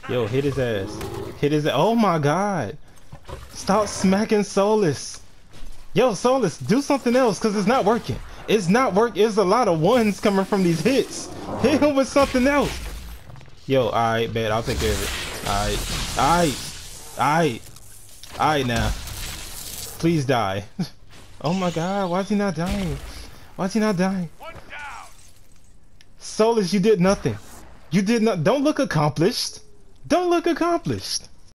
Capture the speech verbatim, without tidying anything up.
Yo, hit his ass. Hit his ass. Oh my god. Stop smacking Solus. Yo, Solus, do something else because it's not working. It's not working. There's a lot of ones coming from these hits. Hit him with something else. Yo, alright, bet. I'll take care of it. Alright. Alright. Alright. Alright now. Please die. Oh my god, why is he not dying? Why is he not dying? Solus, you did nothing. You did not. Don't look accomplished. Don't look accomplished.